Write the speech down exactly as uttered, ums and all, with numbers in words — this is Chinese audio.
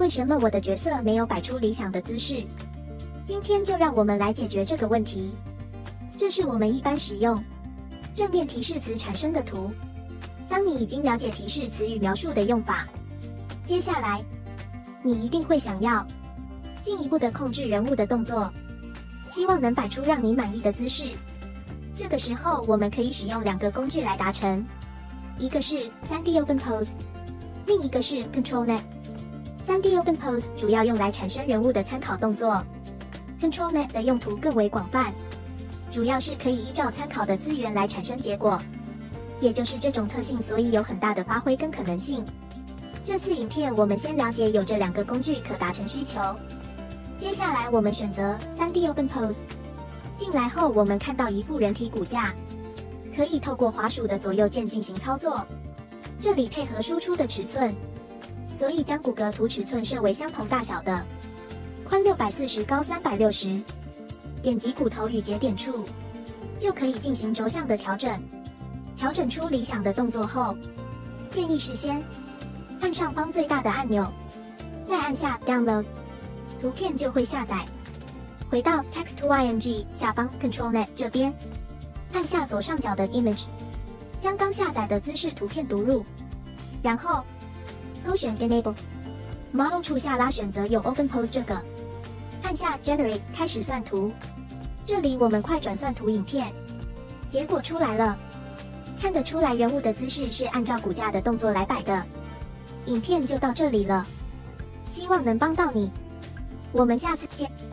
为什么我的角色没有摆出理想的姿势？今天就让我们来解决这个问题。这是我们一般使用正面提示词产生的图。当你已经了解提示词与描述的用法，接下来你一定会想要进一步的控制人物的动作，希望能摆出让你满意的姿势。这个时候，我们可以使用两个工具来达成，一个是 三 D Open Pose， 另一个是 ControlNet。三 D Open Pose 主要用来产生人物的参考动作 ，ControlNet 的用途更为广泛，主要是可以依照参考的资源来产生结果，也就是这种特性，所以有很大的发挥跟可能性。这次影片我们先了解有这两个工具可达成需求，接下来我们选择 三 D Open Pose。进来后，我们看到一副人体骨架，可以透过滑鼠的左右键进行操作。这里配合输出的尺寸，所以将骨骼图尺寸设为相同大小的，宽六百四十，高三百六十。点击骨头与节点处，就可以进行轴向的调整。调整出理想的动作后，建议事先按上方最大的按钮，再按下 Download， 图片就会下载。回到 Text to I N G 下方 ControlNet 这边，按下左上角的 Image， 将刚下载的姿势图片读入，然后勾选 Enable， Model 处下拉选择有 Open Pose 这个，按下 Generate 开始算图。这里我们快转算图影片，结果出来了，看得出来人物的姿势是按照骨架的动作来摆的。影片就到这里了，希望能帮到你，我们下次见。